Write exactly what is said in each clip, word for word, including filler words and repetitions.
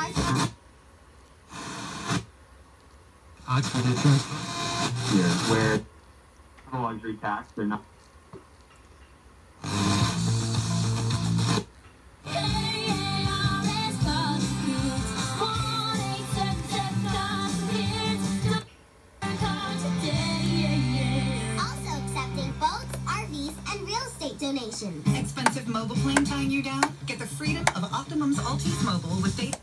Oxford insurance. Here, where the luxury tax, they're not. Donation. Expensive mobile plane tying you down? Get the freedom of Optimum's Altis Mobile with data.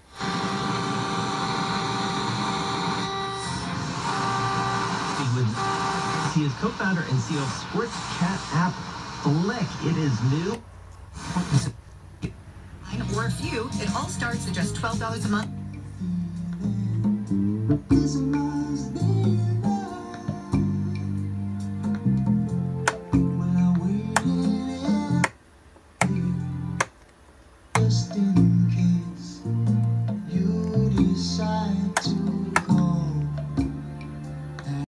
With he is co-founder and C E O of sports chat app Flick. It is new. Or a few, it all starts at just twelve dollars a month. Still